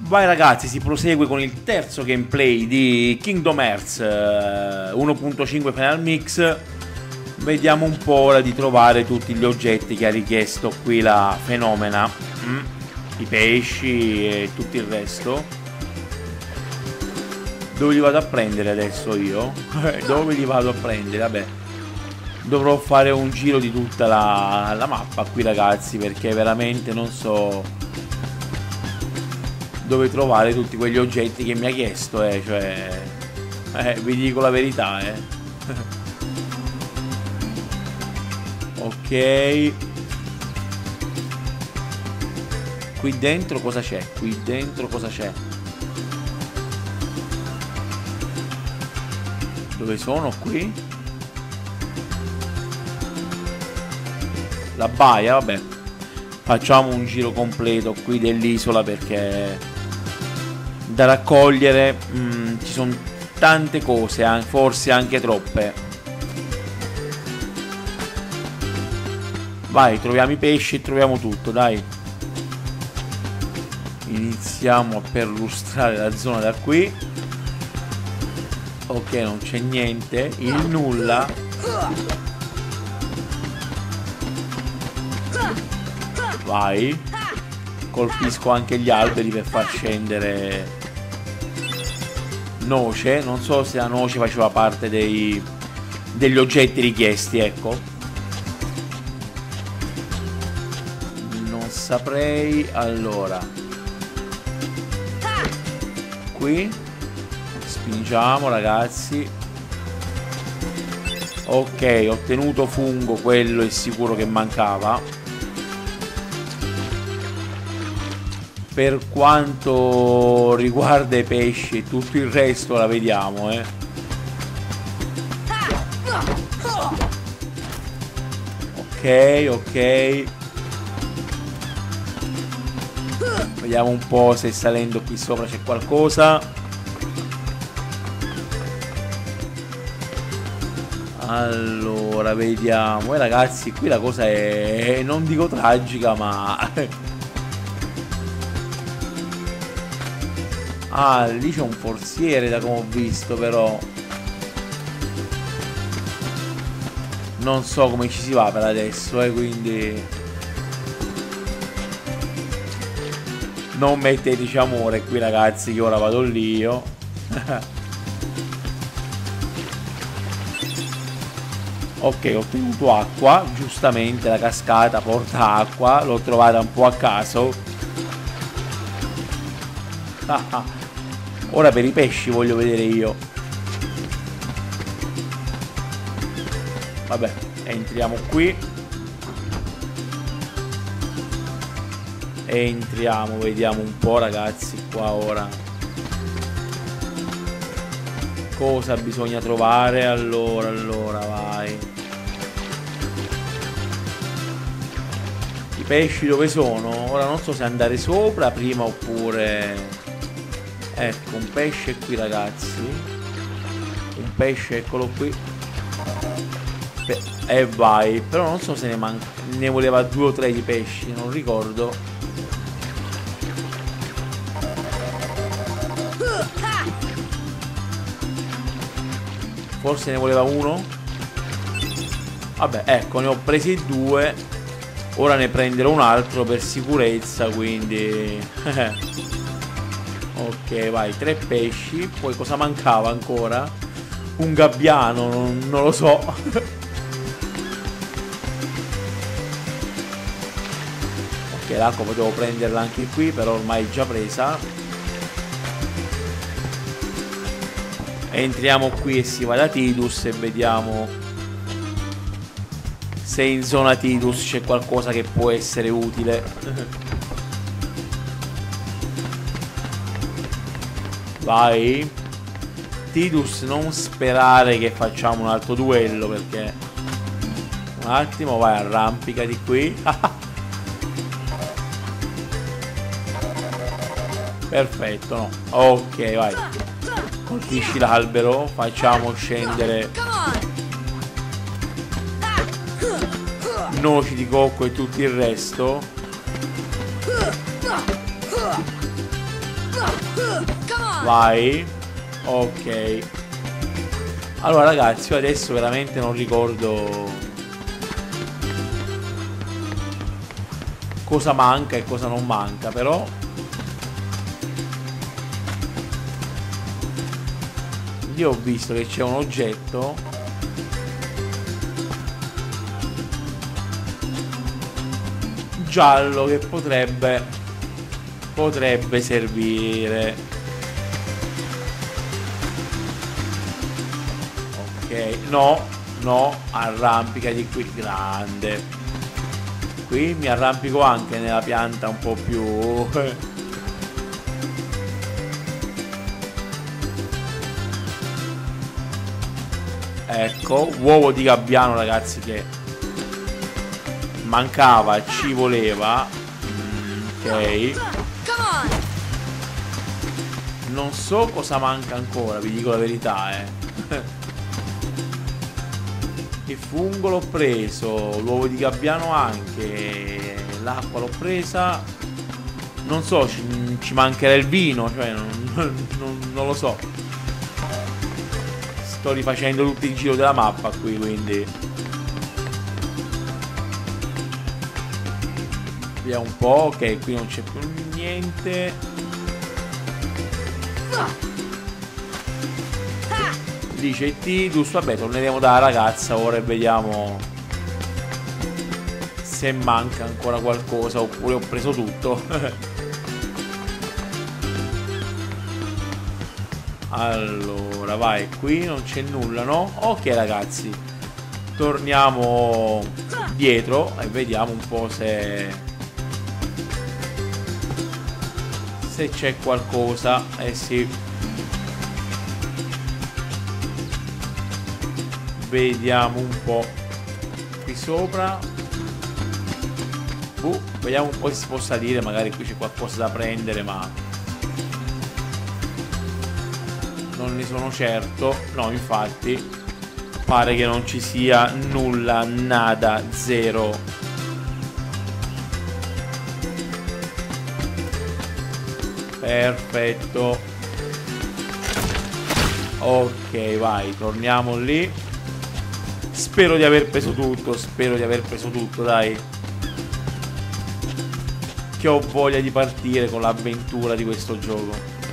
Vai ragazzi, si prosegue con il terzo gameplay di Kingdom Hearts 1.5 Final Mix. Vediamo un po' ora di trovare tutti gli oggetti che ha richiesto qui la fenomena, i pesci e tutto il resto. Dove li vado a prendere adesso io? Dove li vado a prendere? Vabbè, dovrò fare un giro di tutta la mappa qui ragazzi, perché veramente non so dove trovare tutti quegli oggetti che mi ha chiesto, cioè vi dico la verità, ok. Qui dentro cosa c'è? Qui dentro cosa c'è? Dove sono qui? La baia, vabbè. Facciamo un giro completo qui dell'isola perché da raccogliere ci sono tante cose, forse anche troppe. Vai, troviamo i pesci e troviamo tutto, dai. Iniziamo a perlustrare la zona da qui. Ok, non c'è niente, il nulla. Vai. Colpisco anche gli alberi per far scendere noce. Non so se la noce faceva parte degli oggetti richiesti, ecco. Non saprei. Allora, qui spingiamo ragazzi. Ok, ho ottenuto fungo, quello è sicuro che mancava. Per quanto riguarda i pesci, tutto il resto la vediamo, ok. Vediamo un po' se salendo qui sopra c'è qualcosa. Allora, vediamo. Ragazzi, qui la cosa è, non dico tragica, ma ah, lì c'è un forziere da come ho visto, però non so come ci si va per adesso, quindi non metteteci amore qui ragazzi, che ora vado lì io. Ok, ho ottenuto acqua, giustamente la cascata porta acqua, l'ho trovata un po' a caso. Ora per i pesci voglio vedere io. Vabbè, entriamo qui. Entriamo, vediamo un po' ragazzi qua ora. Cosa bisogna trovare? Allora, vai. I pesci dove sono? Ora non so se andare sopra prima oppure... Ecco, un pesce qui ragazzi. Un pesce, eccolo qui. E vai. Però non so se ne voleva 2 o 3 di pesci, non ricordo. Forse ne voleva 1. Vabbè, ecco, ne ho presi 2. Ora ne prenderò un altro per sicurezza, quindi... Ok, vai, 3 pesci. Poi cosa mancava ancora? Un gabbiano, non lo so. Ok, l'acqua potevo prenderla anche qui, però ormai è già presa. Entriamo qui e si va da Tidus e vediamo se in zona Tidus c'è qualcosa che può essere utile. Vai. Tidus, non sperare che facciamo un altro duello, perché... Un attimo, vai, arrampicati qui. Perfetto, no. Ok, vai. Colpisci l'albero, facciamo scendere noci di cocco e tutto il resto. Vai. Ok. Allora ragazzi, io adesso veramente non ricordo cosa manca e cosa non manca, però io ho visto che c'è un oggetto giallo che potrebbe servire. Ok, no, arrampicati qui, grande. Qui mi arrampico anche nella pianta un po' più ecco, uovo di gabbiano ragazzi, che mancava, ci voleva. Ok, non so cosa manca ancora, vi dico la verità, Il fungo l'ho preso, l'uovo di gabbiano anche, l'acqua l'ho presa, non so, ci mancherà il vino, cioè non lo so. Sto rifacendo tutto il giro della mappa qui, quindi vediamo un po'. Ok, qui non c'è più niente. Dice T, giusto, vabbè, torneremo dalla ragazza ora e vediamo se manca ancora qualcosa oppure ho preso tutto. Allora, vai, qui non c'è nulla, no? Ok ragazzi, torniamo dietro e vediamo un po' se c'è qualcosa. Eh sì, vediamo un po' qui sopra. Vediamo un po' se si può salire, magari qui c'è qualcosa da prendere, ma non ne sono certo. No, infatti pare che non ci sia nulla, nada, zero. Perfetto. Ok, vai, torniamo lì. Spero di aver preso tutto, dai. Che ho voglia di partire con l'avventura di questo gioco.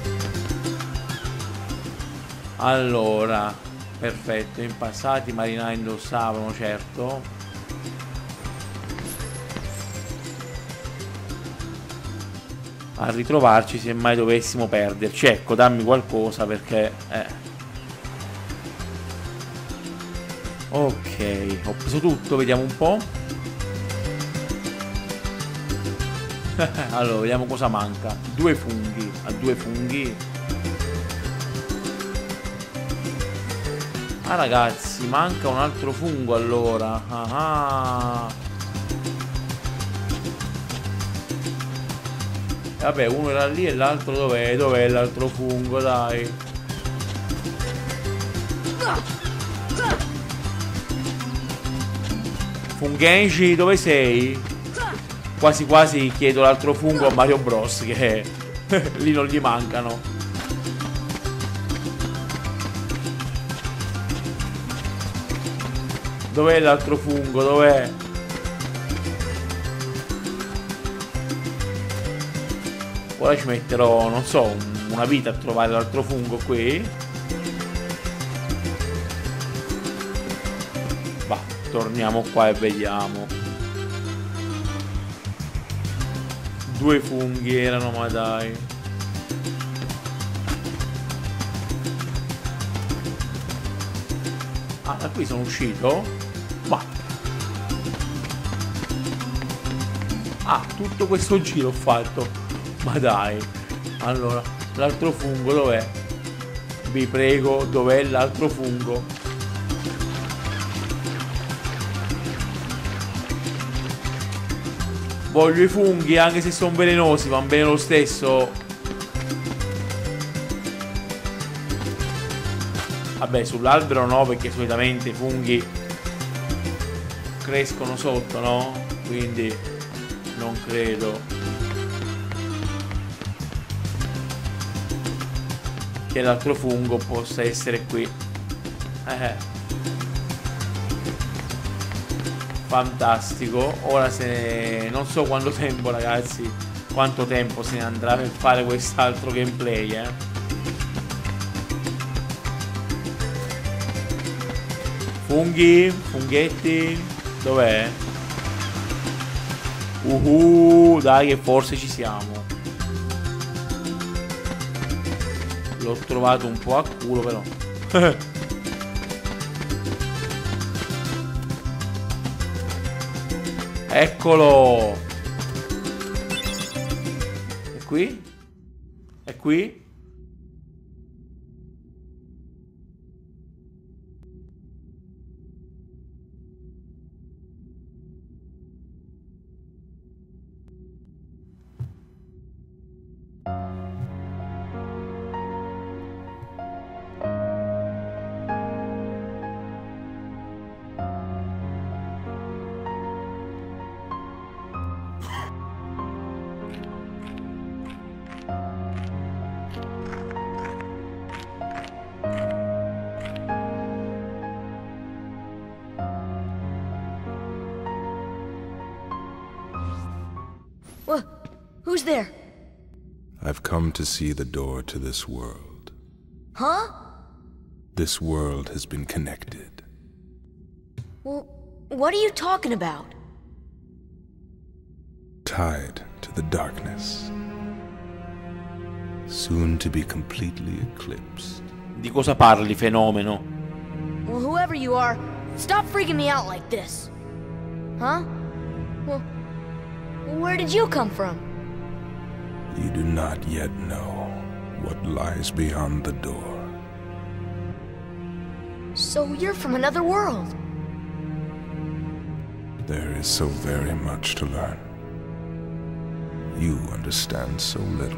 Allora, perfetto, in passato i marinai indossavano, certo. A ritrovarci se mai dovessimo perderci. Ecco, dammi qualcosa perché ok, ho preso tutto, vediamo un po'. Allora, vediamo cosa manca. 2 funghi. A 2 funghi. Ah ragazzi, manca un altro fungo allora. Vabbè, uno era lì e l'altro dov'è? Dov'è l'altro fungo, dai? Fungenji, dove sei? Quasi quasi chiedo l'altro fungo a Mario Bros, che lì non gli mancano. Dov'è l'altro fungo? Dov'è? Ora ci metterò, non so, una vita a trovare l'altro fungo qui. Va, torniamo qua e vediamo. 2 funghi erano, ma dai. Ah, da qui sono uscito? Ma tutto questo giro ho fatto. Ma dai. Allora, l'altro fungo dov'è? Vi prego, dov'è l'altro fungo? Voglio i funghi, anche se sono velenosi, van bene lo stesso. Vabbè, sull'albero no, perché solitamente i funghi crescono sotto, no? Quindi non credo. che l'altro fungo possa essere qui. Fantastico. Ora non so quanto tempo, ragazzi, quanto tempo se ne andrà per fare quest'altro gameplay, Funghi, funghetti, dov'è? Dai che forse ci siamo. L'ho trovato un po' a culo però. Eccolo. È qui? È qui? Who's there? I've come to see the door to this world. Huh? This world has been connected. Well, what are you talking about? Tied to the darkness. Soon to be completely eclipsed. Di cosa parli, fenomeno? Well, whoever you are, stop freaking me out like this. Huh? Well, where did you come from? You do not yet know what lies beyond the door. So you're from another world. There is so very much to learn. You understand so little.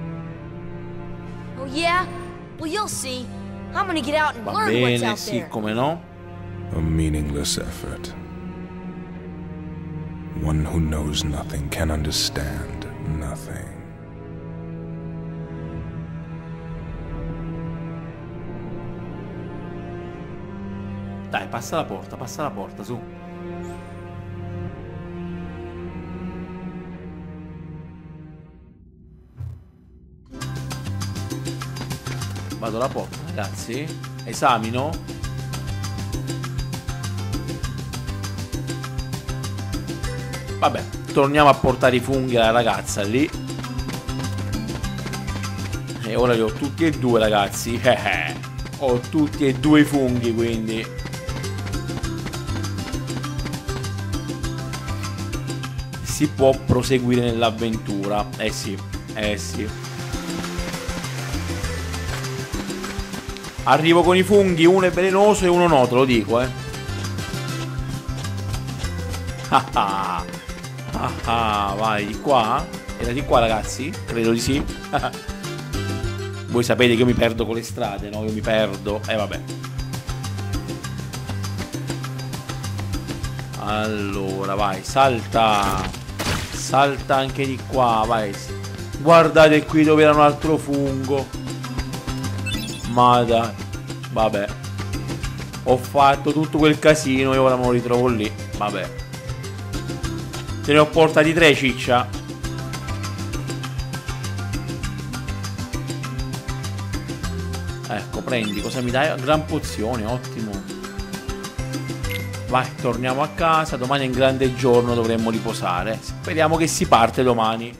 Oh yeah? Well, you'll see. I'm gonna get out and Va learn what's bene, out sì, there. come no? A meaningless effort. One who knows nothing can understand nothing. Dai, passa la porta, su. Vado alla porta, ragazzi. Esamino. Vabbè, torniamo a portare i funghi alla ragazza lì. E ora li ho tutti e due, ragazzi. Ho tutti e due i funghi, quindi si può proseguire nell'avventura. Eh sì. Arrivo con i funghi, uno è velenoso e uno no, te lo dico, vai di qua. Era di qua, ragazzi? Credo di sì. Voi sapete che io mi perdo con le strade, no? Io mi perdo. Vabbè. Allora, vai, salta. Salta anche di qua, vai. Guardate qui dove era un altro fungo. Ma dai. Vabbè. Ho fatto tutto quel casino e ora me lo ritrovo lì. Vabbè. Te ne ho portati 3, ciccia. Ecco, prendi. Cosa mi dai? Gran pozione, ottimo. Vai, torniamo a casa. Domani è un grande giorno, dovremmo riposare. Speriamo che si parte domani.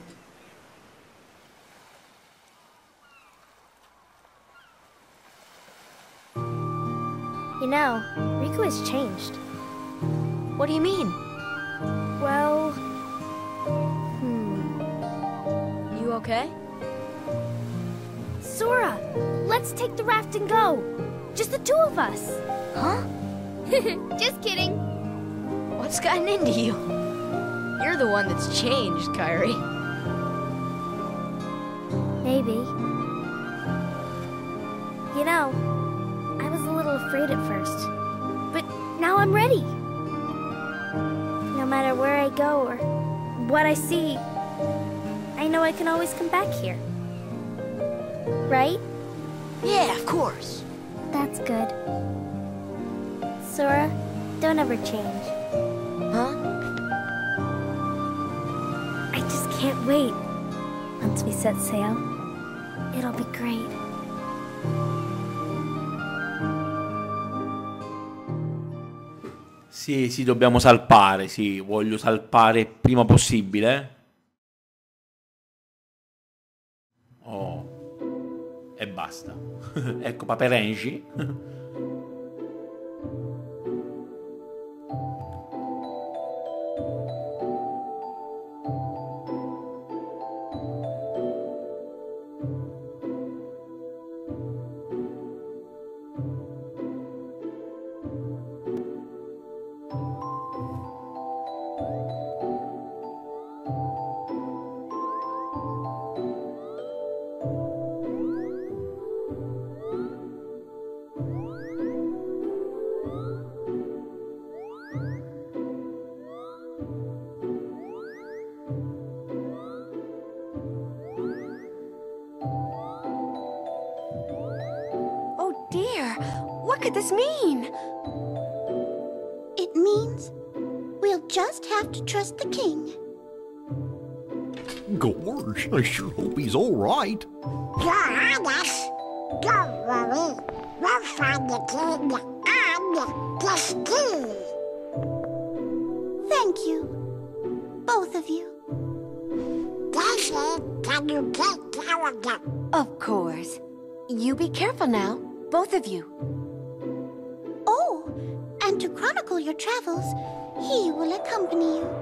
You know, Riku has changed. What do you mean? Well... You okay? Sora, let's take the raft and go. Just the two of us. Huh? Just kidding. What's gotten into you? You're the one that's changed, Kairi. Maybe. You know, I was a little afraid at first. But now I'm ready. No matter where I go or what I see, I know I can always come back here. Right? Yeah, of course. That's good. Sora, don't ever change. Huh? I just can't wait. Once we set sail, it'll be great. Sì, sì, dobbiamo salpare, sì, voglio salpare prima possibile. Oh, e basta. Ecco, Paperengi. Oh dear, what could this mean? It means we'll just have to trust the king. Gorge, I sure hope he's all right. Gosh, don't worry. We'll find the king and the ski. Thank you, both of you. Daisy, can you take care of them? Of course. You be careful now, both of you. Oh, and to chronicle your travels, he will accompany you.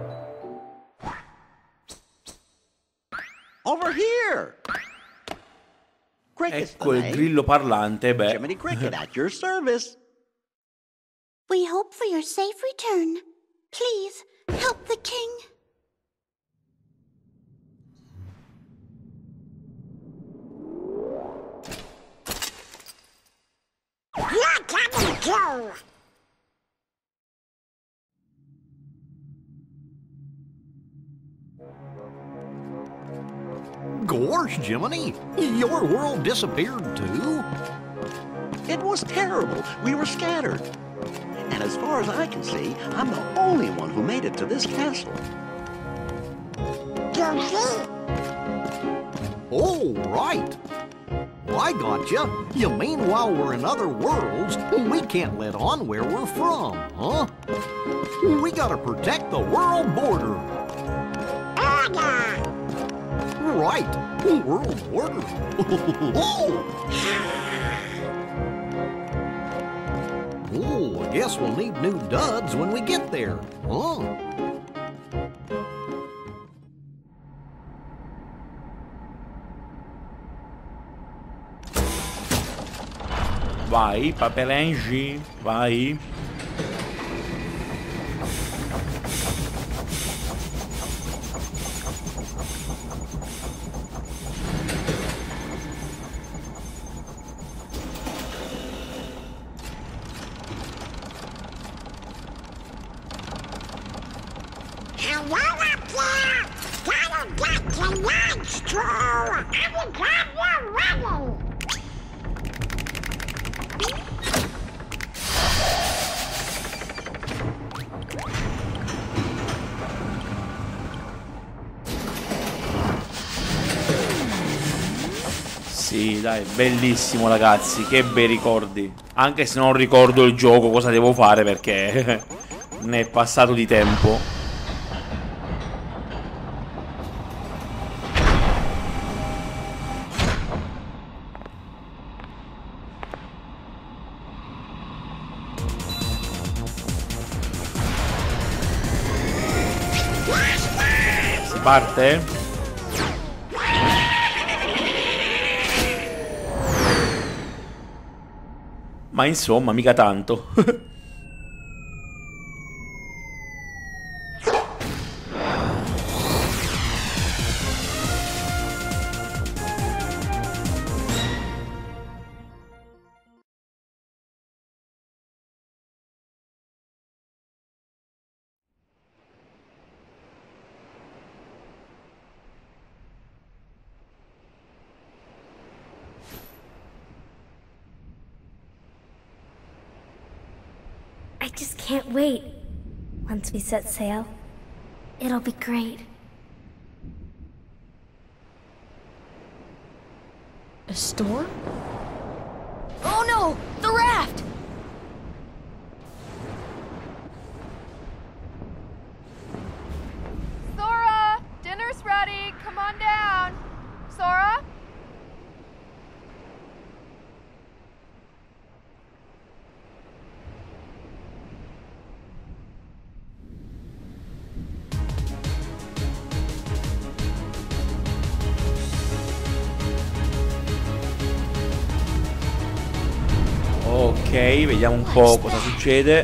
Over here! Cricket's Ecco the il name. grillo parlante, beh. Jiminy Cricket at your service. We hope for your safe return. Please, help the king. You're coming too! Gorge, Jiminy, your world disappeared too? It was terrible. We were scattered. And as far as I can see, I'm the only one who made it to this castle. Goofy! Oh, right. Well, I gotcha. You mean while we're in other worlds, we can't let on where we're from, huh? We gotta protect the world border. Order! Right, world border. Oh, I guess we'll need new duds when we get there, huh? Vai, Paperengi, vai. Hello up there! Gotta get your lunch, too! I'm glad you're ready! Sì, dai, bellissimo ragazzi, che bei ricordi. Anche se non ricordo il gioco, cosa devo fare perché ne è passato di tempo. Si parte? Ma insomma, mica tanto. just can't wait. Once we set sail, it'll be great. A storm? Oh no! The raft! Sora! Dinner's ready! Come on down! Sora? Ok, vediamo un po' cosa succede.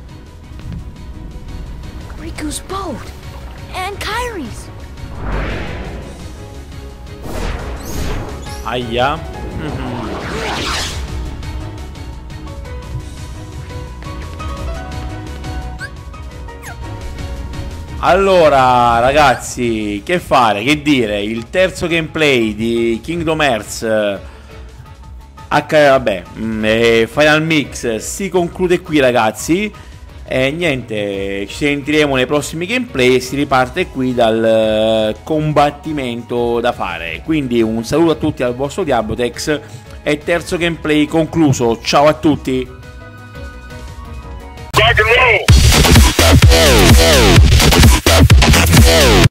Riku's boat! And Kairi's! Aia. Allora ragazzi, che fare, che dire, il terzo gameplay di Kingdom Hearts Final Mix si conclude qui ragazzi. E niente, ci sentiremo nei prossimi gameplay e si riparte qui dal combattimento da fare. Quindi un saluto a tutti al vostro Diablotex e terzo gameplay concluso. Ciao a tutti. Rock and roll!